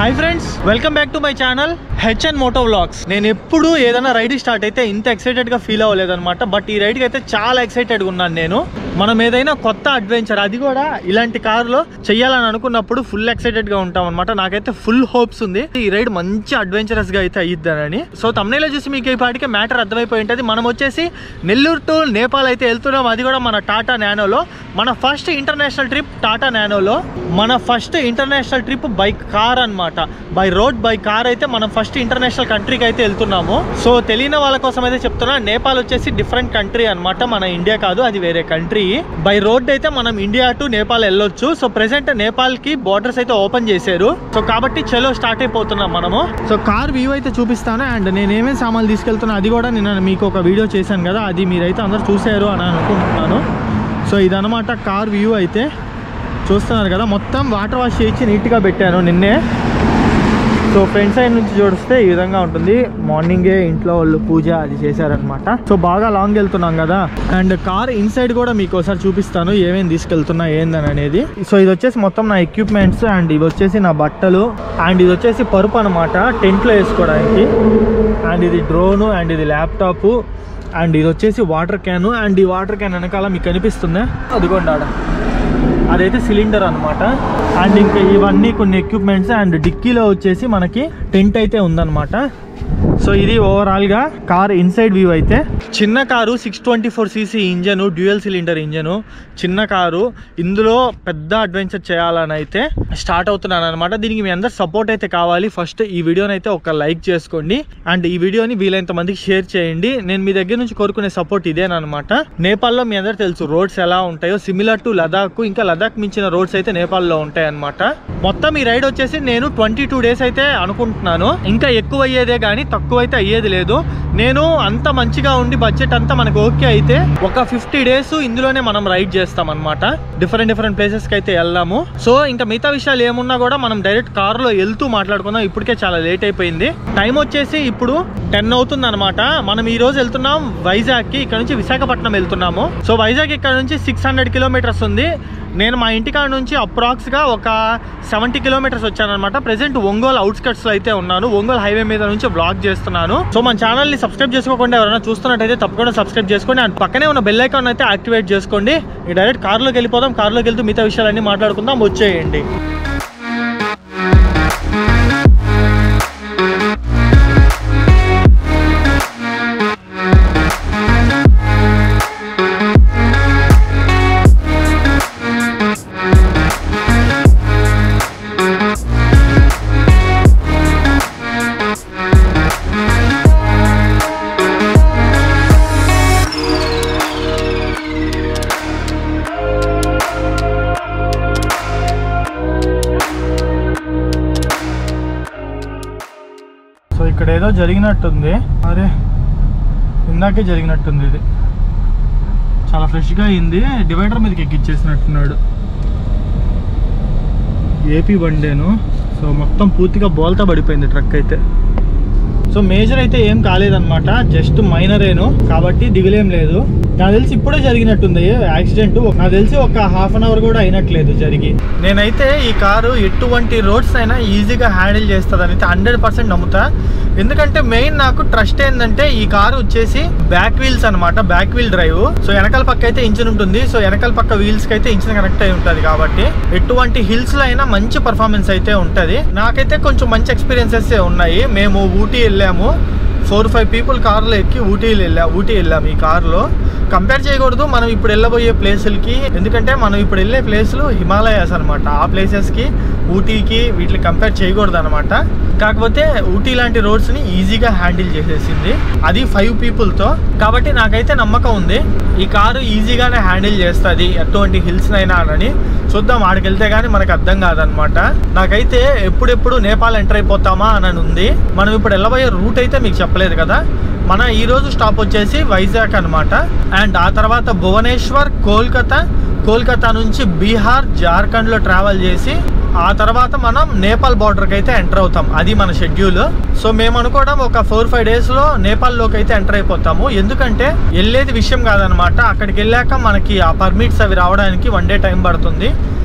Hi friends, welcome back to my channel HN Moto vlogs. నేను ఎప్పుడు ఏదైనా ride start అయితే ఇంత ఎక్సైటెడ్గా ఫీల్ అవ్వలేదన్నమాట. బట్ ఈ రైడ్కి అయితే చాలా ఎక్సైటెడ్గా ఉన్నాను నేను. మనం ఏదైనా కొత్త అడ్వెంచర్, అది కూడా ఇలాంటి కారులో చెయ్యాలని అనుకున్నప్పుడు ఫుల్ ఎక్సైటెడ్గా ఉంటాం అనమాట. నాకైతే ఫుల్ హోప్స్ ఉంది ఈ రైడ్ మంచి అడ్వెంచరస్గా అయితే అయ్యిద్దానని. సో తమ్నైల్లో చూసి మీకు ఈ పాటికి మ్యాటర్ అర్థమైపోయి ఉంటుంది. మనం వచ్చేసి నెల్లూరు టు నేపాల్ అయితే వెళ్తున్నాం. అది కూడా మన టాటా నానోలో. మన ఫస్ట్ ఇంటర్నేషనల్ ట్రిప్ టాటా నానోలో. మన first international trip by car అనమాట. బై రోడ్ బై కార్ అయితే మనం ఫస్ట్ ఇంటర్నేషనల్ కంట్రీకి అయితే వెళ్తున్నాము. సో తెలియని వాళ్ళ కోసం అయితే చెప్తున్నా, నేపాల్ వచ్చేసి డిఫరెంట్ కంట్రీ అనమాట, మన ఇండియా కాదు, అది వేరే కంట్రీ. బై రోడ్ అయితే మనం ఇండియా టు నేపాల్ వెళ్ళొచ్చు. సో ప్రెసెంట్ నేపాల్ కి బోర్డర్స్ అయితే ఓపెన్ చేశారు. సో కాబట్టి చలో స్టార్ట్ అయిపోతున్నాం మనము. సో కార్ వ్యూ అయితే చూపిస్తాను. అండ్ నేను ఏమేమి సామాన్లు తీసుకెళ్తున్నా అది కూడా నేను మీకు ఒక వీడియో చేశాను కదా, అది మీరైతే అందరూ చూసారు అని అనుకుంటున్నాను. సో ఇదనమాట కార్ వ్యూ అయితే చూస్తున్నారు కదా. మొత్తం వాటర్ వాష్ చేయించి నీట్గా పెట్టాను నిన్నే. సో ఫ్రంట్ సైడ్ నుంచి చూస్తే ఈ విధంగా ఉంటుంది. మార్నింగే ఇంట్లో వాళ్ళు పూజ అది చేశారనమాట. సో బాగా లాంగ్ వెళ్తున్నాం కదా. అండ్ కార్ ఇన్సైడ్ కూడా మీకు ఒకసారి చూపిస్తాను ఏమేమి తీసుకెళ్తున్నా ఏందని అనేది. సో ఇది వచ్చేసి మొత్తం నా ఎక్విప్మెంట్స్, అండ్ ఇవి వచ్చేసి నా బట్టలు, అండ్ ఇది వచ్చేసి పరుపు అనమాట టెంట్లో వేసుకోవడానికి, అండ్ ఇది డ్రోను, అండ్ ఇది ల్యాప్టాప్, అండ్ ఇది వచ్చేసి వాటర్ క్యాను. అండ్ ఈ వాటర్ క్యాన్ వెనకాల మీకు కనిపిస్తుందా, అదిగోండి ఆడ, అదైతే సిలిండర్ అనమాట. అండ్ ఇంకా ఇవన్నీ కొన్ని ఎక్విప్మెంట్స్. అండ్ డిక్కీలో వచ్చేసి మనకి టెంట్ అయితే ఉందన్నమాట. సో ఇది ఓవరాల్గా కార్ ఇన్సైడ్ వ్యూ అయితే. చిన్న car 624cc engine, dual cylinder engine, చిన్న కారు. ఇందులో పెద్ద అడ్వెంచర్ చేయాలని అయితే స్టార్ట్ అవుతున్నాను అనమాట. దీనికి మీ అందరు సపోర్ట్ అయితే కావాలి. ఫస్ట్ ఈ వీడియోని అయితే ఒక లైక్ చేసుకోండి, అండ్ ఈ వీడియోని వీలైనంత మందికి షేర్ చేయండి. నేను మీ దగ్గర నుంచి కోరుకునే సపోర్ట్ ఇదేనమాట. నేపాల్లో మీ అందరు తెలుసు రోడ్స్ ఎలా ఉంటాయో, సిమిలర్ టు లదాఖ్. ఇంకా లదాఖ్ మించిన రోడ్స్ అయితే నేపాల్లో ఉంటాయి అనమాట. మొత్తం ఈ రైడ్ వచ్చేసి నేను 22 days అయితే అనుకుంటున్నాను. ఇంకా ఎక్కువ అయ్యేదే కానీ తక్కువ అయితే అయ్యేది లేదు. నేను అంత మంచిగా ఉండి బడ్జెట్ అంతా మనకు ఓకే అయితే ఒక 50 days ఇందులోనే మనం రైడ్ చేస్తాం అనమాట. డిఫరెంట్ ప్లేసెస్కి అయితే వెళ్దాము. సో ఇంకా మిగతా విషయాలు ఏమున్నా కూడా మనం డైరెక్ట్ కార్లో వెళ్తూ మాట్లాడుకుందాం. ఇప్పటికే చాలా లేట్ అయిపోయింది. టైం వచ్చేసి ఇప్పుడు 10 అవుతుంది అనమాట. మనం ఈ రోజు వెళ్తున్నాం వైజాగ్కి. ఇక్కడ నుంచి విశాఖపట్నం వెళ్తున్నాము. సో వైజాగ్ ఇక్కడ నుంచి 600 kilometers ఉంది. నేను మా ఇంటికాడ నుంచి అప్రాక్స్గా ఒక 70 kilometers వచ్చానమాట. ప్రెసెంట్ ఒంగోలు అవుట్స్కట్స్లో అయితే ఉన్నాను. ఒంగోలు హైవే మీద నుంచి బ్లాగ్ చేస్తున్నాను. సో మన ఛానల్ని సబ్స్క్రైబ్ చేసుకోకుండా ఎవరైనా చూస్తున్నట్టయితే తప్పకుండా సబ్స్క్రైబ్ చేసుకోండి. అండ్ పక్కనే ఉన్న బెల్ ఐకాన్ అయితే యాక్టివేట్ చేసుకోండి. డైరెక్ట్ కార్లోకి వెళ్ళిపోదాం. కార్లోకి వెళ్తూ మిగతా విషయాలన్నీ మాట్లాడుకుందాం. వచ్చేయండి. ఇక్కడ ఏదో జరిగినట్టుంది. అరే ఇందాకే జరిగినట్టుంది. ఇది చాలా ఫ్రెష్గా అయింది. డివైడర్ మీదకి ఎక్కిచ్చేసినట్టున్నాడు. ఏపీ బండేను. సో మొత్తం పూర్తిగా బోల్తా పడిపోయింది ట్రక్ అయితే. సో మేజర్ అయితే ఏం కాలేదన్నమాట, జస్ట్ మైనరేను, కాబట్టి దిగులేం లేదు. నాకు తెలిసి ఇప్పుడే జరిగినట్టుంది యాక్సిడెంట్. నాకు తెలిసి ఒక ½ hour కూడా అయినట్లేదు జరిగి. నేనైతే ఈ కారు ఎటువంటి రోడ్స్ అయినా ఈజీగా హ్యాండిల్ చేస్తుందని 100% నమ్ముతా. ఎందుకంటే మెయిన్ నాకు ట్రస్ట్ ఏంటంటే ఈ కారు వచ్చేసి బ్యాక్ వీల్స్ అనమాట, బ్యాక్ వీల్ డ్రైవ్. సో వెనకాల పక్క అయితే ఇంజిన్ ఉంటుంది. సో వెనకాల పక్క వీల్స్ కి అయితే ఇంజిన్ కనెక్ట్ అయి ఉంటుంది. కాబట్టి ఎటువంటి హిల్స్ లో అయినా మంచి పర్ఫార్మెన్స్ అయితే ఉంటుంది. నాకైతే కొంచెం మంచి ఎక్స్పీరియన్సెస్ ఉన్నాయి. మేము ఊటీ వెళ్ళాము. 4-5 people కార్లో ఎక్కి ఊటీ వెళ్ళాము. ఈ కార్లో కంపేర్ చేయకూడదు మనం ఇప్పుడు వెళ్ళబోయే ప్లేసులకి. ఎందుకంటే మనం ఇప్పుడు వెళ్ళే ప్లేసులు హిమాలయాస్ అనమాట. ఆ ప్లేసెస్కి ఊటీకి వీటికి కంపేర్ చేయకూడదు అనమాట. కాకపోతే ఊటీ లాంటి రోడ్స్ని ఈజీగా హ్యాండిల్ చేసేసింది, అది 5 peopleతో. కాబట్టి నాకైతే నమ్మకం ఉంది ఈ కారు ఈజీగానే హ్యాండిల్ చేస్తుంది ఎటువంటి హిల్స్నైనా అని. చూద్దాం, ఆడికి వెళ్తే కానీ మనకు అర్థం కాదనమాట. నాకైతే ఎప్పుడెప్పుడు నేపాల్ ఎంటర్ అయిపోతామా అని ఉంది. మనం ఇప్పుడు వెళ్ళబోయే రూట్ అయితే మీకు చెప్పలేదు కదా. మన ఈరోజు స్టాప్ వచ్చేసి వైజాగ్ అనమాట. అండ్ ఆ తర్వాత భువనేశ్వర్, కోల్కతా నుంచి బీహార్, జార్ఖండ్లో ట్రావెల్ చేసి ఆ తర్వాత మనం నేపాల్ బార్డర్కి అయితే ఎంటర్ అవుతాం. అది మన షెడ్యూల్. సో మేము అనుకోవడం ఒక 4-5 డేస్లో నేపాల్లోకి అయితే ఎంటర్ అయిపోతాము. ఎందుకంటే వెళ్ళేది విషయం కాదనమాట, అక్కడికి వెళ్ళాక మనకి ఆ పర్మిట్స్ అవి రావడానికి 1 day టైం పడుతుంది.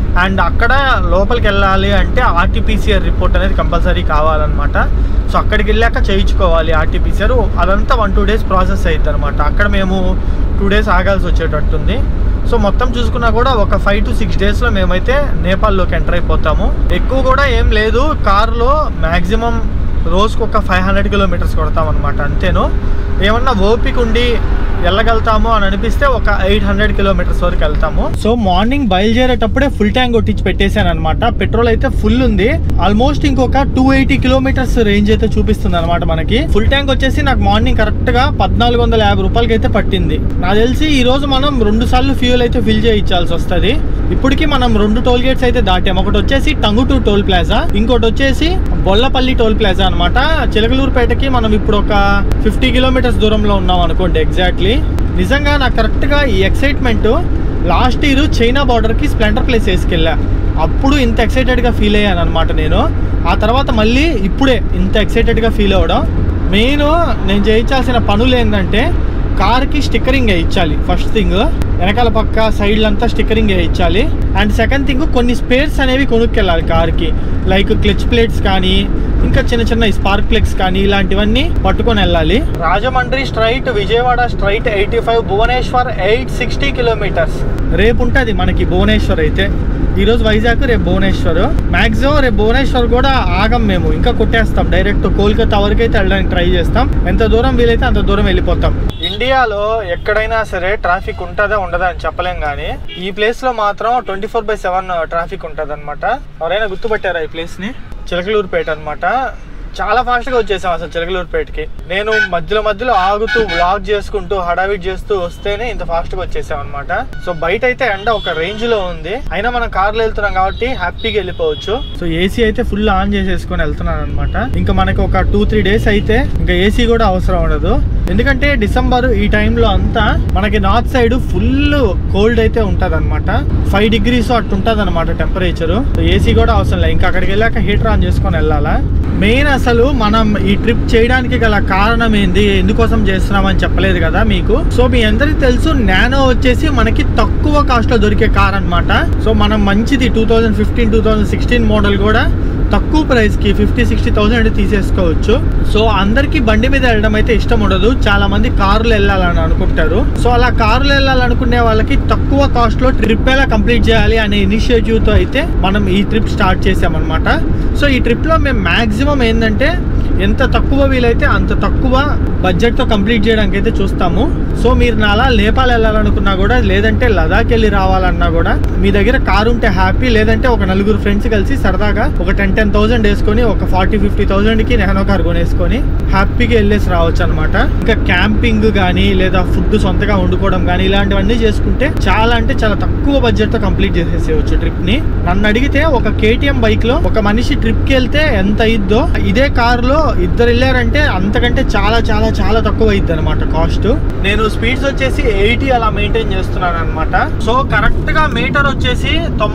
అండ్ అక్కడ లోపలికి వెళ్ళాలి అంటే RT-PCR రిపోర్ట్ అనేది కంపల్సరీ కావాలన్నమాట. సో అక్కడికి వెళ్ళాక చేయించుకోవాలి RT-PCR. అదంతా 1-2 డేస్ ప్రాసెస్ అవుతుంది అనమాట. అక్కడ మేము 2 డేస్ ఆగాల్సి వచ్చేటట్టుంది. సో మొత్తం చూసుకున్నా కూడా ఒక 5 to 6 డేస్లో మేమైతే నేపాల్లోకి ఎంటర్ అయిపోతాము. ఎక్కువ కూడా ఏం లేదు, కార్లో మ్యాక్సిమం రోజుకు ఒక 500 కిలోమీటర్స్ కొడతాం అనమాట, అంతేను. ఏమన్నా ఓపిక ఉండి వెళ్ళగలుగుతాము అని అనిపిస్తే ఒక 800 కిలోమీటర్స్ వరకు వెళ్తాము. సో మార్నింగ్ బయలుదేరేటప్పుడే ఫుల్ ట్యాంక్ కొట్టించి పెట్టేశాను అనమాట. పెట్రోల్ అయితే ఫుల్ ఉంది. ఆల్మోస్ట్ ఇంకొక 280 కిలోమీటర్స్ రేంజ్ అయితే చూపిస్తుంది అనమాట మనకి. ఫుల్ ట్యాంక్ వచ్చేసి నాకు మార్నింగ్ కరెక్ట్ గా 1450 రూపాయలకి అయితే పట్టింది. నాకు తెలిసి ఈ రోజు మనం 2 సార్లు ఫ్యూయల్ అయితే ఫిల్ చేయించాల్సి వస్తుంది. ఇప్పటికి మనం 2 టోల్ గేట్స్ అయితే దాటాం. ఒకటి వచ్చేసి టంగుటూరు టోల్ ప్లాజా, ఇంకోటి వచ్చేసి బొల్లపల్లి టోల్ ప్లాజా అనమాట. చిలకలూరుపేటకి మనం ఇప్పుడు ఒక 50 కిలోమీటర్స్ దూరంలో ఉన్నాం అనుకోండి ఎగ్జాక్ట్లీ. నిజంగా నాకు కరెక్ట్గా ఈ ఎక్సైట్మెంట్ లాస్ట్ ఇయర్ చైనా బార్డర్కి స్ప్లెండర్ ప్లేస్ వేసుకెళ్ళా. అప్పుడు ఇంత ఎక్సైటెడ్గా ఫీల్ అయ్యాను అనమాట నేను. ఆ తర్వాత మళ్ళీ ఇప్పుడే ఇంత ఎక్సైటెడ్గా ఫీల్ అవ్వడం. మెయిన్ నేను చేయించాల్సిన పనులు ఏంటంటే కార్కి స్టిక్కరింగ్ వేయించాలి. ఫస్ట్ థింగ్ వెనకాల పక్క సైడ్లంతా స్టిక్కరింగ్ వేయించాలి. అండ్ సెకండ్ థింగ్ కొన్ని స్పేర్స్ అనేవి కొనుక్కెళ్ళాలి కార్కి. లైక్ క్లచ్ ప్లేట్స్ కానీ ఇంకా చిన్న చిన్న స్పార్క్ ప్లగ్స్ కానీ ఇలాంటివన్నీ పట్టుకొని వెళ్ళాలి. Rajahmundry straight, Vijayawada straight 85, Bhubaneswar 860 kilometres. రేపు ఉంటుంది మనకి భువనేశ్వర్ అయితే. ఈరోజు వైజాగ్, రేపు భువనేశ్వర్. మ్యాక్సిమం రేపు భువనేశ్వర్ కూడా ఆగం మేము, ఇంకా కొట్టేస్తాం. డైరెక్ట్ కోల్కతా వరకు అయితే వెళ్ళడానికి ట్రై చేస్తాం. ఎంత దూరం వీలైతే అంత దూరం వెళ్ళిపోతాం. ఇండియాలో ఎక్కడైనా సరే ట్రాఫిక్ ఉంటుందా ఉండదా అని చెప్పలేం, కానీ ఈ ప్లేస్ లో మాత్రం 24/7 ట్రాఫిక్ ఉంటుంది అనమాట. ఎవరైనా గుర్తుపట్టారా ఈ ప్లేస్ ని? చిలకలూరుపేట అనమాట. చాలా ఫాస్ట్గా వచ్చేసాం అసలు చిలకలూరుపేటకి. నేను మధ్యలో ఆగుతూ వ్లాగ్ చేసుకుంటూ హడావిడి చేస్తూ వస్తేనే ఇంత ఫాస్ట్గా వచ్చేసాం అనమాట. సో బయట అయితే ఎండ ఒక రేంజ్ లో ఉంది, అయినా మనం కార్లో వెళ్తున్నాం కాబట్టి హ్యాపీగా వెళ్ళిపోవచ్చు. సో ఏసీ అయితే ఫుల్ ఆన్ చేసేసుకొని వెళ్తున్నాను అనమాట. ఇంకా మనకి ఒక 2-3 డేస్ అయితే ఇంకా ఏసీ కూడా అవసరం ఉండదు. ఎందుకంటే డిసెంబర్ ఈ టైంలో అంతా మనకి నార్త్ సైడ్ ఫుల్ కోల్డ్ అయితే ఉంటది అనమాట. 5 degrees అట్టు ఉంటది అనమాట టెంపరేచర్. ఏసీ కూడా అవసరం లేదు. ఇంకా అక్కడికి వెళ్ళాక హీటర్ ఆన్ చేసుకొని వెళ్ళాలా. మెయిన్ అసలు మనం ఈ ట్రిప్ చేయడానికి గల కారణం ఏంది, ఎందుకోసం చేస్తున్నామని చెప్పలేదు కదా మీకు. సో మీ అందరికి తెలుసు నానో వచ్చేసి మనకి తక్కువ కాస్ట్ లో దొరికే కార్ అనమాట. సో మనం మంచిది 2015-2016 మోడల్ కూడా తక్కువ ప్రైస్ కి 50-60,000 తీసేసుకోవచ్చు. సో అందరికి బండి మీద వెళ్ళడం అయితే ఇష్టం ఉండదు, చాలా మంది కార్లు వెళ్ళాలని అనుకుంటారు. సో అలా కార్లు వెళ్ళాలనుకునే వాళ్ళకి తక్కువ కాస్ట్ లో ట్రిప్ ఎలా కంప్లీట్ చేయాలి అనే ఇనిషియేటివ్ తో అయితే మనం ఈ ట్రిప్ స్టార్ట్ చేసామన్నమాట. సో ఈ ట్రిప్ లో మేము మాక్సిమం ఏంటంటే ఎంత తక్కువ వీలైతే అంత తక్కువ బడ్జెట్ తో కంప్లీట్ చేయడానికి అయితే చూస్తాము. సో మీరు నాలా నేపాల్ వెళ్ళాలనుకున్నా కూడా, లేదంటే లదాఖ్ వెళ్ళి రావాలన్నా కూడా మీ దగ్గర కారు ఉంటే హ్యాపీ. లేదంటే ఒక 4 ఫ్రెండ్స్ కలిసి సరదాగా ఒక 10,000 వేసుకొని ఒక 40-50,000కి నెహనో కార్ కొనేసుకొని హ్యాపీగా వెళ్ళేసి రావచ్చు అనమాట. ఇంకా క్యాంపింగ్ కానీ లేదా ఫుడ్ సొంతగా వండుకోవడం కానీ ఇలాంటివన్నీ చేసుకుంటే చాలా అంటే చాలా తక్కువ బడ్జెట్ తో కంప్లీట్ చేసేసేయచ్చు ట్రిప్ ని. నన్ను అడిగితే ఒక KTM బైక్ లో ఒక మనిషి ట్రిప్ కి వెళ్తే ఎంత అయిద్దో, ఇదే కార్ లో ఇద్దరు వెళ్ళారంటే అంతకంటే చాలా చాలా చాలా తక్కువ అయిద్ది అనమాట కాస్ట్. నేను స్పీడ్స్ వచ్చేసి 80 అలా మెయింటైన్ చేస్తున్నాను అనమాట. సో కరెక్ట్ గా మీటర్ వచ్చేసి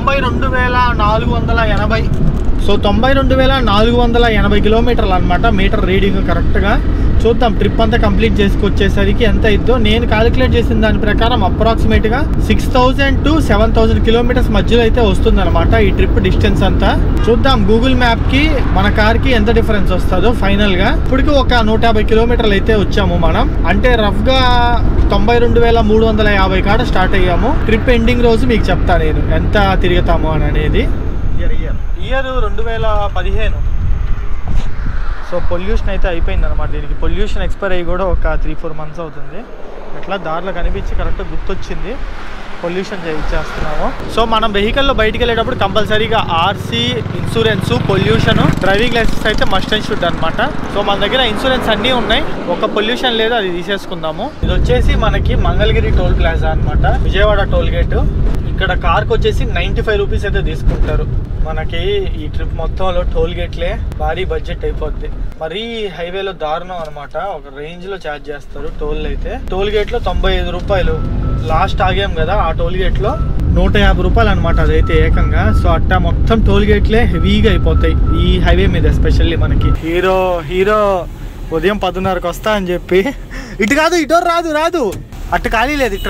92,480. సో 92,480 కిలోమీటర్లు అనమాట మీటర్ రీడింగ్. కరెక్ట్ గా చూద్దాం ట్రిప్ అంతా కంప్లీట్ చేసుకొచ్చేసరికి ఎంత అయిద్దో. నేను క్యాలిక్యులేట్ చేసిన దాని ప్రకారం అప్రాక్సిమేట్ గా 6,000 to 7,000 కిలోమీటర్స్ మధ్యలో అయితే వస్తుంది అనమాట ఈ ట్రిప్ డిస్టెన్స్ అంతా. చూద్దాం గూగుల్ మ్యాప్ కి మన కార్ కి ఎంత డిఫరెన్స్ వస్తుందో ఫైనల్ గా. ఇప్పటికి ఒక 150 కిలోమీటర్లు అయితే వచ్చాము మనం. అంటే రఫ్ గా 92,350 కాడ స్టార్ట్ అయ్యాము. ట్రిప్ ఎండింగ్ రోజు మీకు చెప్తా నేను ఎంత తిరుగుతాము అని అనేది. ఇయర్ 2015. సో పొల్యూషన్ అయితే అయిపోయింది అనమాట. దీనికి పొల్యూషన్ ఎక్స్పైర్ అయ్యి కూడా ఒక 3-4 months అవుతుంది. ఎట్లా దారిలో కనిపించి కరెక్ట్గా గుర్తొచ్చింది పొల్యూషన్ చేయించేస్తున్నాము. సో మనం వెహికల్లో బయటికి వెళ్ళేటప్పుడు కంపల్సరీగా RC, insurance, pollution, driving licence అయితే మస్ట్ అండ్ షుడ్ అనమాట. సో మన దగ్గర ఇన్సూరెన్స్ అన్నీ ఉన్నాయి, ఒక పొల్యూషన్ లేదు, అది తీసేసుకుందాము. ఇది వచ్చేసి మనకి మంగళగిరి టోల్ ప్లాజా అనమాట, విజయవాడ టోల్ గేట్. ఇక్కడ కార్కి వచ్చేసి 95 రూపీస్ అయితే తీసుకుంటారు. మనకి ఈ ట్రిప్ మొత్తంలో టోల్ గేట్లే భారీ బడ్జెట్ అయిపోద్ది. మరీ హైవేలో దారుణం అనమాట, ఒక రేంజ్ లో ఛార్జ్ చేస్తారు టోల్ అయితే. టోల్ గేట్ లో 95 రూపాయలు. లాస్ట్ ఆగాం కదా ఆ టోల్ గేట్ లో 150 రూపాయలు అనమాట అదైతే ఏకంగా. సో అట్టా మొత్తం టోల్ గేట్లే హెవీగా అయిపోతాయి ఈ హైవే మీద. ఎస్పెషల్లీ మనకి హీరో ఉదయం 10:30కి వస్తా అని చెప్పి, ఇటు కాదు ఇటు రాదు అట్టు ఖాళీ లేదు, ఇట్రా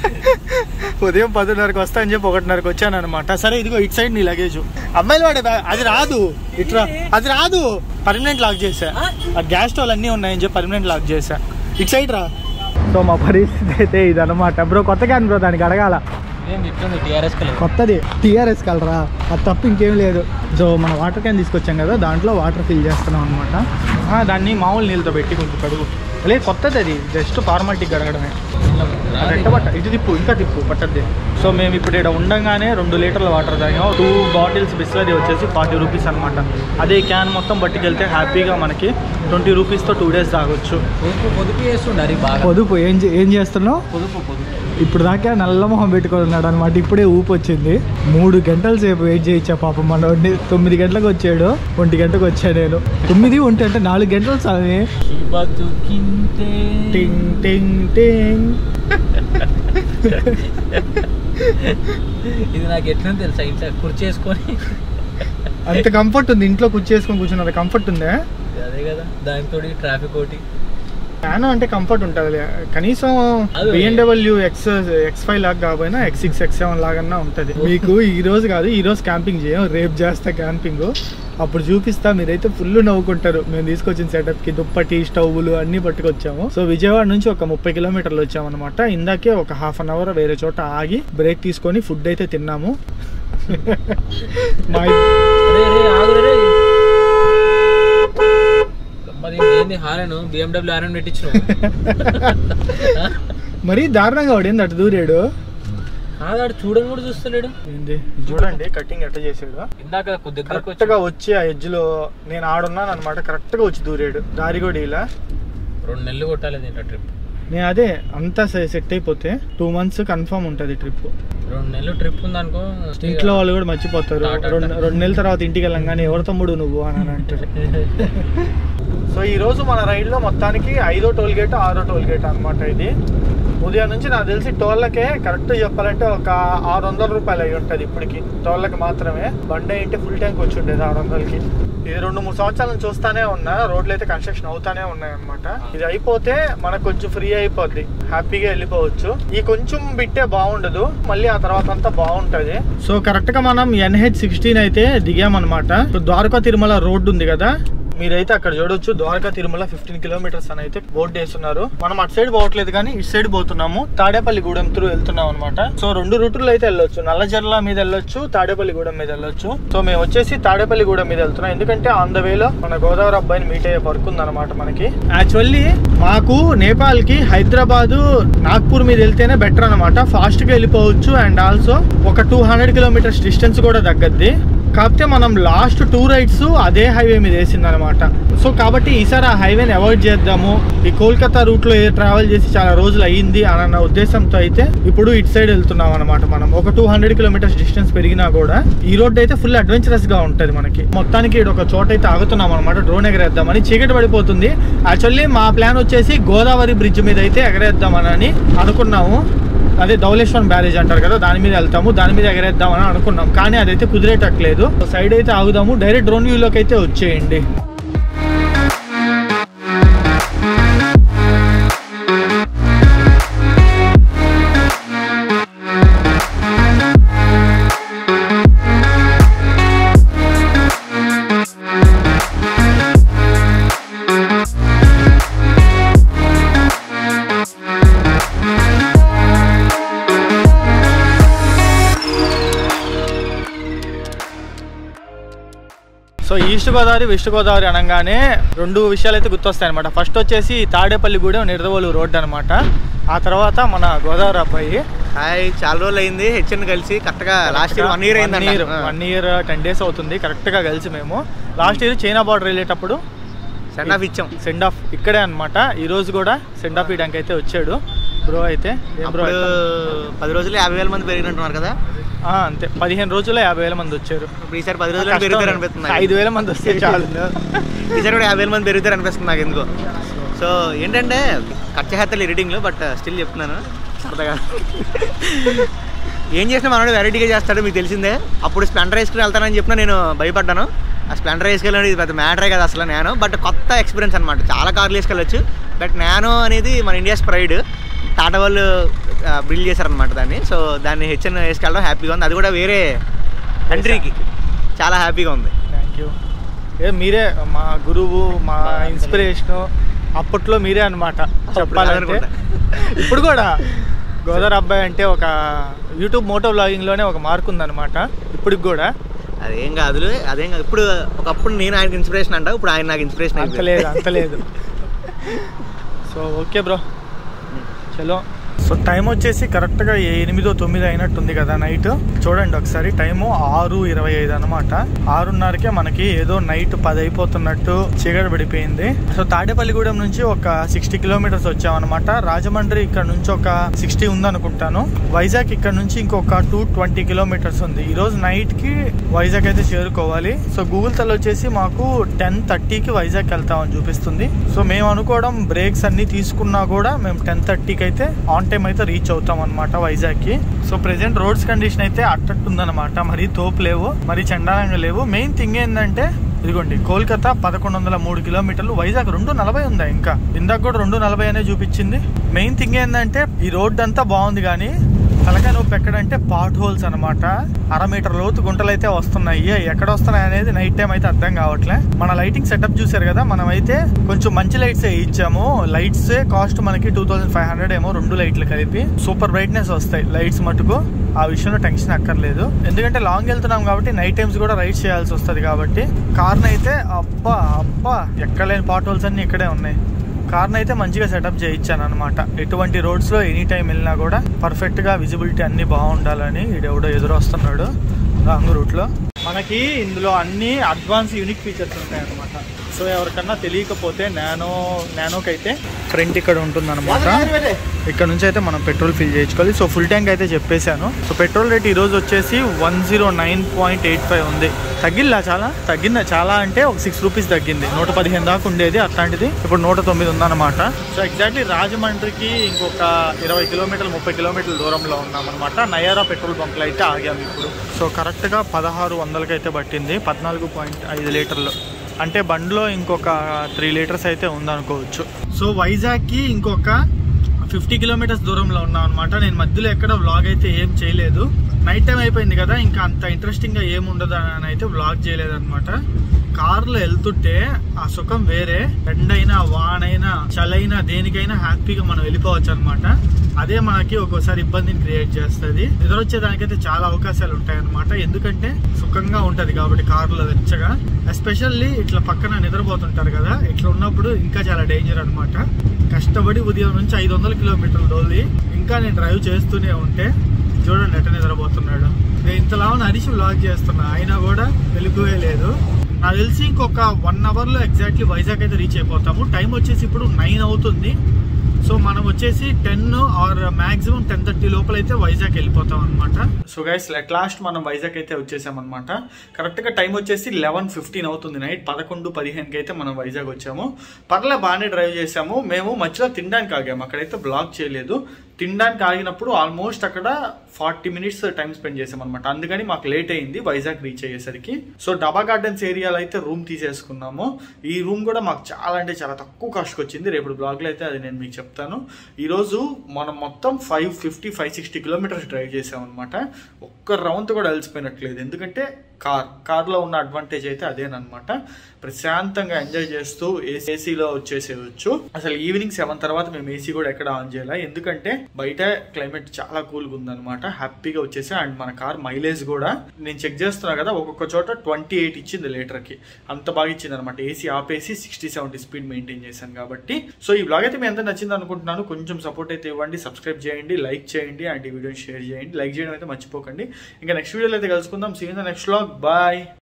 ఉదయం 10:30కి వస్తా అని చెప్పి 1:30కి వచ్చాను అనమాట. సరే ఇదిగో ఇటు సైడ్ నీ లగేజ్. అమ్మాయిలు వాడే అది రాదు, ఇట్లా అది రాదు. పర్మనెంట్ లాక్ చేసా. ఆ గ్యాస్ స్టవ్ అన్నీ ఉన్నాయని చెప్పి పర్మనెంట్ లాక్ చేసా. ఇటు సైడ్ రా. సో మా పరిస్థితి అయితే ఇది అనమాట బ్రో. కొత్త క్యాన్ బ్రో, దానికి అడగాల. కొత్తది టీఆర్ఎస్ కలరా, అది తప్ప ఇంకేం లేదు. సో మన వాటర్ క్యాన్ తీసుకొచ్చాం కదా, దాంట్లో వాటర్ ఫిల్ చేస్తున్నాం అనమాట. దాన్ని మామూలు నీళ్ళతో పెట్టి కొంచెం కడుగు. లేదు కొత్తది, అది జస్ట్ ఫార్మాలిటీ గడగడమే. పట్ట ఇటు తిప్పు, ఇంకా తిప్పు పట్టద్ది. సో మేము ఇప్పుడు ఇక్కడ ఉండగానే 2 లీటర్ల వాటర్ తాగాం. 2 బాటిల్స్ బిస్లరీ వచ్చేసి 40 రూపీస్ అనమాట. అదే క్యాన్ మొత్తం పట్టుకెళ్తే హ్యాపీగా మనకి 20 రూపీస్తో 2 days తాగొచ్చు. పొదుపు చేస్తుండే బాగా. పొదుపు ఏం చేస్తున్నావు? పొదుపు ఇప్పుడు దాకా నల్ల మొహం పెట్టుకొని ఉన్నాడు అనమాట. ఇప్పుడే ఊపు వచ్చింది. 3 గంటల సేపు వెయిట్ చేయించా పాపం. మన 9 గంటలకు వచ్చాడు, 1 గంటకు వచ్చాడు. నేను 9 1 అంటే 4 గంటలు సామి. టింగ్ టింగ్ టింగ్. ఇది నాకు ఎట్లా తెలుసా, ఇంట్లో కూర్చేసుకొని అంత కంఫర్ట్ ఉంది. ఇంట్లో కూర్చేసుకొని కూర్చున్నది కంఫర్ట్ ఉందా? అదే కదా, దానితో ట్రాఫిక్ ఒకటి. ఫ్యాన్ అంటే కంఫర్ట్ ఉంటుంది. కనీసం BMW X5 లాగా కాకపోయినా X6 X7 లాగన్నా ఉంటుంది. మీకు ఈ రోజు కాదు, ఈ రోజు క్యాంపింగ్ చేయం, రేపు చేస్తా క్యాంపింగ్. అప్పుడు చూపిస్తా, మీరైతే ఫుల్ నవ్వుకుంటారు. మేము తీసుకొచ్చిన సెటప్ కి దుప్పటి, స్టవ్లు అన్ని పట్టుకొచ్చాము. సో విజయవాడ నుంచి ఒక 30 కిలోమీటర్లు వచ్చామన్నమాట. ఇందాకే ఒక ½ an hour వేరే చోట ఆగి బ్రేక్ తీసుకొని ఫుడ్ అయితే తిన్నాము. మరి దారుణంగా వాడు ఏంది అటు దూరాడు. చూడని కూడా చూస్తలేడు. ఏంది చూడండి కటింగ్ ఎట్ట చేసాడు. ఇందాక కరెక్ట్ గా వచ్చి ఆ ఎడ్జ్ లో నేను ఆడున్నాను అనమాట. కరెక్ట్ గా వచ్చి దూరాడు. దారి కూడా ఇలా 2 నెలలు కొట్టాలి ట్రిప్. నేను అదే అంతా సెట్ అయిపోతే 2 months కన్ఫర్మ్ ఉంటుంది ట్రిప్. 2 నెలలు ట్రిప్ ఉందనుకో, ఇంట్లో వాళ్ళు కూడా మర్చిపోతారు. 2 నెలల తర్వాత ఇంటికి వెళ్ళంగానే ఎవరు తమ్ముడు నువ్వు అని అంటారు. సో ఈ రోజు మన రైడ్ లో మొత్తానికి 5వ టోల్ గేట్ 6వ టోల్ గేట్ అనమాట. ఇది ఉదయం నుంచి నాకు తెలిసి టోళ్ళకే కరెక్ట్ చెప్పాలంటే ఒక 600 రూపాయలు అయి ఉంటుంది ఇప్పటికి. టోళ్ళకి మాత్రమే. బండి అయితే ఫుల్ ట్యాంక్ వచ్చి ఉండేది 600కి. ఇది 2-3 సంవత్సరాల నుంచి చూస్తానే ఉన్నా. రోడ్లు అయితే కన్స్ట్రక్షన్ అవుతానే ఉన్నాయి అనమాట. ఇది అయిపోతే మనకు కొంచెం ఫ్రీ అయిపోద్ది, హ్యాపీగా వెళ్ళిపోవచ్చు. ఈ కొంచెం బిట్టే బాగుండదు, మళ్ళీ ఆ తర్వాత అంతా బాగుంటది. సో కరెక్ట్ గా మనం NH16 అయితే దిగామన్నమాట. ద్వారకా తిరుమల రోడ్డు ఉంది కదా, మీరైతే అక్కడ చూడొచ్చు. ద్వారకా తిరుమల 15 kilometers అని అయితే బోర్డు వేస్తున్నారు. మనం అటు సైడ్ పోవట్లేదు కానీ ఇటు సైడ్ పోతున్నాము. తాడేపల్లిగూడెం త్రూ వెళ్తున్నాం అనమాట. సో 2 రూట్లు అయితే వెళ్ళొచ్చు. నల్లజర్ల మీద వెళ్ళొచ్చు, తాడేపల్లిగూడెం మీద వెళ్ళొచ్చు. సో మేము వచ్చేసి తాడేపల్లిగూడెం మీద వెళ్తున్నాం. ఎందుకంటే ఆన్ ద వేలో మన గోదావరి అబ్బాయిని మీట్ అయ్యే వర్క్ ఉంది అనమాట మనకి. యాక్చువల్లీ మాకు నేపాల్ కి హైదరాబాద్ నాగ్పూర్ మీద వెళ్తేనే బెటర్ అనమాట. ఫాస్ట్ గా వెళ్ళిపోవచ్చు. అండ్ ఆల్సో ఒక 200 kilometers డిస్టెన్స్ కూడా తగ్గద్ది. కాకపోతే మనం లాస్ట్ 2 rides అదే హైవే మీద వేసింది అనమాట. సో కాబట్టి ఈసారి ఆ హైవేని అవాయిడ్ చేద్దాము. ఈ కోల్కతా రూట్ లో ట్రావెల్ చేసి చాలా రోజులు అయ్యింది అన్న ఉద్దేశంతో అయితే ఇప్పుడు ఇటు సైడ్ వెళ్తున్నాం అనమాట. మనం ఒక 200 kilometers డిస్టెన్స్ పెరిగినా కూడా ఈ రోడ్ అయితే ఫుల్ అడ్వెంచరస్ గా ఉంటది మనకి. మొత్తానికి ఒక చోట అయితే ఆగుతున్నాం అనమాట. డ్రోన్ ఎగరేద్దామని. చీకటి పడిపోతుంది. యాక్చువల్లీ మా ప్లాన్ వచ్చేసి గోదావరి బ్రిడ్జ్ మీద అయితే ఎగరేద్దామని అనుకున్నాము. అదే ధవళేశ్వరం బ్యారేజ్ అంటారు కదా, దాని మీద వెళ్తాము, దాని మీద ఎగరేద్దామని అనుకున్నాం. కానీ అదైతే కుదిరేటట్లేదు. సైడ్ అయితే ఆగుదాము. డైరెక్ట్ డ్రోన్ వ్యూలోకి అయితే వచ్చేయండి. So east Godavari west Godavari అనగానే 2 విషయాలు అయితే గుర్తొస్తాయి అనమాట. ఫస్ట్ వచ్చేసి తాడేపల్లిగూడెం నిడదవోలు రోడ్ అనమాట. ఆ తర్వాత మన గోదావరి అబ్బాయి. హాయ్, చాలా రోజులు అయింది హెచ్ఎన్ కలిసి. కరెక్ట్గా లాస్ట్ ఇయర్ 1 year అయింది. 1 year 10 days అవుతుంది కరెక్ట్గా కలిసి. మేము లాస్ట్ ఇయర్ చైనా బార్డర్ వెళ్ళేటప్పుడు సెండ్ ఆఫ్ ఇచ్చాం. సెండ్ ఆఫ్ ఇక్కడే అనమాట. ఈ రోజు కూడా సెండ్ ఆఫ్ ఇవ్వడానికి అయితే వచ్చాడు బ్రో. అయితే 10 రోజులు 50,000 మంది పెరిగినట్టున్నారు కదా. అంతే, 15 రోజుల్లో 50,000 మంది వచ్చారు. ఈసారి 10 రోజులు పెరుగుతారు అనిపిస్తుంది. 5,000 మంది వస్తే చాలు. ఈసారి కూడా 50,000 మంది పెరుగుతారు అనిపిస్తుంది నాకు ఎందుకో. సో ఏంటంటే కట్ చేస్తారు ఎడిటింగ్లో, బట్ స్టిల్ చెప్తున్నాను సరదాగా. ఏం చేసినా మనోడు వెరైటీగా చేస్తాడు, మీకు తెలిసిందే. అప్పుడు స్ప్లెండర్ వేసుకుని వెళ్తానని చెప్పినా నేను భయపడ్డాను. ఆ స్ప్లెండర్ వేసుకెళ్ళి ఇది పెద్ద మ్యాటరే కదా అసలు. నేను బట్ కొత్త ఎక్స్పీరియన్స్ అనమాట. చాలా కార్లు వేసుకెళ్ళచ్చు, బట్ నానో అనేది మన ఇండియాస్ ప్రైడ్. టాటా వాళ్ళు బిల్డ్ చేశారనమాట దాన్ని. సో దాన్ని హెచ్ఎన్ వేసుకెళ్ళడం హ్యాపీగా ఉంది. అది కూడా వేరే కంట్రీకి చాలా హ్యాపీగా ఉంది. Thank you. మీరే మా గురువు, మా ఇన్స్పిరేషను. అప్పట్లో మీరే అనమాట చెప్పాలనుకుంటే. ఇప్పుడు కూడా గోదావరి అబ్బాయి అంటే ఒక యూట్యూబ్ మోటో వ్లాగింగ్లోనే ఒక మార్క్ ఉందన్నమాట ఇప్పటికి కూడా. అదేం కాదు. ఇప్పుడు ఒకప్పుడు నేను ఆయనకి ఇన్స్పిరేషన్ అంట, ఇప్పుడు ఆయన నాకు ఇన్స్పిరేషన్ అంతలేదు. సో ఓకే బ్రో, చలో. సో టైం వచ్చేసి కరెక్ట్గా 8-9 అయినట్టుంది కదా నైట్. చూడండి ఒకసారి, టైము 6:25 అనమాట. 6:30కే మనకి ఏదో నైట్ 10 అయిపోతున్నట్టు చీకటి పడిపోయింది. సో తాడేపల్లిగూడెం నుంచి ఒక 60 కిలోమీటర్స్ వచ్చామన్నమాట. రాజమండ్రి ఇక్కడ నుంచి ఒక 60 ఉందనుకుంటాను. వైజాగ్ ఇక్కడ నుంచి ఇంకొక 220 కిలోమీటర్స్ ఉంది. ఈ రోజు నైట్ కి వైజాగ్ అయితే చేరుకోవాలి. సో గూగుల్ తల వచ్చేసి మాకు 10:30కి వైజాగ్ వెళ్తామని చూపిస్తుంది. సో మేము అనుకోవడం బ్రేక్స్ అన్ని తీసుకున్నా కూడా మేము 10:30కి అయితే ఆన్ టైం అయితే రీచ్ అవుతాం అనమాట వైజాగ్ కి. సో ప్రెసెంట్ రోడ్స్ కండిషన్ అయితే అట్టట్టుందనమాట. మరి తోపు లేవు, మరి చండాలంగా లేవు. మెయిన్ థింగ్ ఏంటంటే ఇదిగోండి, కోల్కతా 1103 కిలోమీటర్లు, వైజాగ్ 240 ఉందా. ఇంకా ఇందాక కూడా 240 అనే చూపించింది. మెయిన్ థింగ్ ఏంటంటే ఈ రోడ్ అంతా బాగుంది కానీ తలకాయ నొప్పి ఎక్కడంటే పాట్ హోల్స్ అనమాట. 1/2 మీటర్ లోతు గుంటలు అయితే వస్తున్నాయి. ఎక్కడ వస్తున్నాయి అనేది నైట్ టైం అయితే అర్థం కావట్లే. మన లైటింగ్ సెటప్ చూసారు కదా, మనం అయితే కొంచెం మంచి లైట్స్ ఇచ్చాము. లైట్స్ కాస్ట్ మనకి 2500 ఏమో, 2 లైట్లు కలిపి. సూపర్ బ్రైట్నెస్ వస్తాయి లైట్స్ మటుకు. ఆ విషయంలో టెన్షన్ అక్కర్లేదు, ఎందుకంటే లాంగ్ వెళ్తున్నాం కాబట్టి నైట్ టైమ్స్ కూడా రైడ్ చేయాల్సి వస్తుంది కాబట్టి. కార్ని అయితే అబ్బా ఎక్కలేని పాట్ హోల్స్ అన్ని ఇక్కడే ఉన్నాయి. కార్ని అయితే మంచిగా సెటప్ చేయించాను అనమాట. ఎటువంటి రోడ్స్లో ఎనీ టైం వెళ్ళినా కూడా పర్ఫెక్ట్గా విజిబిలిటీ అన్నీ బాగుండాలని. ఈడెవడో ఎదురు వస్తున్నాడు రాంగ్ రూట్లో. మనకి ఇందులో అన్ని అడ్వాన్స్ యూనిక్ ఫీచర్స్ ఉంటాయి అనమాట. సో ఎవరికన్నా తెలియకపోతే నానోకి అయితే ఫ్రంట్ ఇక్కడ ఉంటుంది అనమాట. ఇక్కడ నుంచి అయితే మనం పెట్రోల్ ఫిల్ చేయించుకోవాలి. సో ఫుల్ ట్యాంక్ అయితే చెప్పేశాను. సో పెట్రోల్ రేట్ ఈరోజు వచ్చేసి 109.85 ఉంది. తగ్గిందా చాలా అంటే ఒక 6 రూపీస్ తగ్గింది. 115 దాకా ఉండేది అట్లాంటిది ఇప్పుడు 109 ఉందన్నమాట. సో ఎగ్జాక్ట్లీ రాజమండ్రికి ఇంకొక 20 కిలోమీటర్లు 30 కిలోమీటర్ల దూరంలో ఉన్నామన్నమాట. నయారా పెట్రోల్ బంక్లో అయితే ఆగాము ఇప్పుడు. సో కరెక్ట్గా 1600కి అయితే పట్టింది. 14.5 లీటర్లు అంటే బండ్లో ఇంకొక 3 లీటర్స్ అయితే ఉందనుకోవచ్చు. సో వైజాగ్కి ఇంకొక 50 కిలోమీటర్స్ దూరంలో ఉన్నాం అనమాట. నేను మధ్యలో ఎక్కడ వ్లాగ్ అయితే ఏం చేయలేదు. నైట్ టైం అయిపోయింది కదా, ఇంకా అంత ఇంట్రెస్టింగ్గా ఏముండదు అని అయితే వ్లాగ్ చేయలేదు అనమాట. కార్లో వెళ్తుంటే ఆ సుఖం వేరే. ఎండైనా వానైనా చలైనా దేనికైనా హ్యాపీగా మనం వెళ్ళిపోవచ్చు అనమాట. అదే మనకి ఒక్కోసారి ఇబ్బందిని క్రియేట్ చేస్తుంది. నిద్రొచ్చేదానికైతే చాలా అవకాశాలు ఉంటాయి అనమాట. ఎందుకంటే సుఖంగా ఉంటది కాబట్టి కార్లో వెచ్చగా. ఎస్పెషల్లీ ఇట్లా పక్కన నిద్రపోతుంటారు కదా, ఇట్లా ఉన్నప్పుడు ఇంకా చాలా డేంజర్ అనమాట. కష్టపడి ఉదయం నుంచి 500 కిలోమీటర్లు డోలి ఇంకా నేను డ్రైవ్ చేస్తూనే ఉంటే చూడండి ఎట్ట నిద్రపోతున్నాడు. నేను ఇంతలాగా అరిచి వ్లాగ్ చేస్తున్నా, అయినా కూడా వెలుగువే లేదు. నాకు తెలిసి ఇంకొక 1 అవర్లో ఎగ్జాక్ట్లీ వైజాగ్ అయితే రీచ్ అయిపోతాము. టైం వచ్చేసి ఇప్పుడు 9 అవుతుంది. సో మనం వచ్చేసి 10 ఆర్ మాక్సిమం 10:30 లోపల అయితే వైజాగ్ వెళ్ళిపోతాం అనమాట. సో గైస్ అట్ లాస్ట్ మనం వైజాగ్ అయితే వచ్చేసాం అనమాట. కరెక్ట్గా టైం వచ్చేసి 11:15 అవుతుంది నైట్. 11:15కి అయితే మనం వైజాగ్ వచ్చాము. పర్లే బాగానే డ్రైవ్ చేసాము. మేము మధ్యలో తినడానికి ఆగాము, అక్కడైతే బ్లాక్ చేయలేదు. తినడానికి ఆగినప్పుడు ఆల్మోస్ట్ అక్కడ 40 మినిట్స్ టైం స్పెండ్ చేసాం అనమాట. అందుకని మాకు లేట్ అయింది వైజాగ్ రీచ్ అయ్యేసరికి. సో డబా గార్డెన్స్ ఏరియాలో అయితే రూమ్ తీసేసుకున్నాము. ఈ రూమ్ కూడా మాకు చాలా అంటే చాలా తక్కువ కాస్ట్కి వచ్చింది. రేపు బ్లాగ్లో అయితే అది నేను మీకు చెప్తాను. ఈరోజు మనం మొత్తం 560 కిలోమీటర్స్ డ్రైవ్ చేసామన్నమాట. ఒక్క రౌండ్ కూడా అలసిపోయినట్లేదు, ఎందుకంటే కార్లో ఉన్న అడ్వాంటేజ్ అయితే అదేనమాట. ప్రశాంతంగా ఎంజాయ్ చేస్తూ ఏసీలో వచ్చేసేయచ్చు. అసలు ఈవినింగ్ 7 తర్వాత మేము ఏసీ కూడా ఎక్కడ ఆన్ చేయాలి, ఎందుకంటే బయట క్లైమేట్ చాలా కూల్గా ఉందన్నమాట. హ్యాపీగా వచ్చేసా. అండ్ మన కార్ మైలేజ్ కూడా నేను చెక్ చేస్తున్నా కదా, ఒక్కొక్క చోట 28 ఇచ్చింది లీటర్కి. అంత బాగా ఇచ్చింది అనమాట. ఏసీ ఆపేసి 60-70 స్పీడ్ మెయింటైన్ చేశాను కాబట్టి. సో ఈ బ్లాగ్ అయితే మీ ఎంత నచ్చింది అనుకుంటున్నాను. కొంచెం సపోర్ట్ అయితే ఇవ్వండి, సబ్స్క్రైబ్ చేయండి, లైక్ చేయండి, అండ్ ఈ వీడియోని షేర్ చేయండి. లైక్ చేయడం అయితే మర్చిపోకండి. ఇంకా నెక్స్ట్ వీడియోలో అయితే కలుసుకుందాం. See you in the next vlog. Bye.